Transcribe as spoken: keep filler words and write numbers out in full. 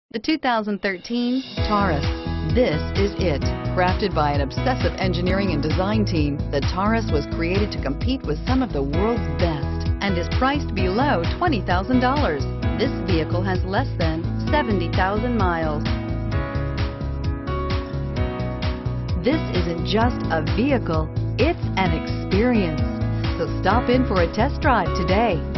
The two thousand thirteen Taurus. This is it. Crafted by an obsessive engineering and design team, the Taurus was created to compete with some of the world's best and is priced below twenty thousand dollars. This vehicle has less than seventy thousand miles. This isn't just a vehicle, it's an experience. So stop in for a test drive today.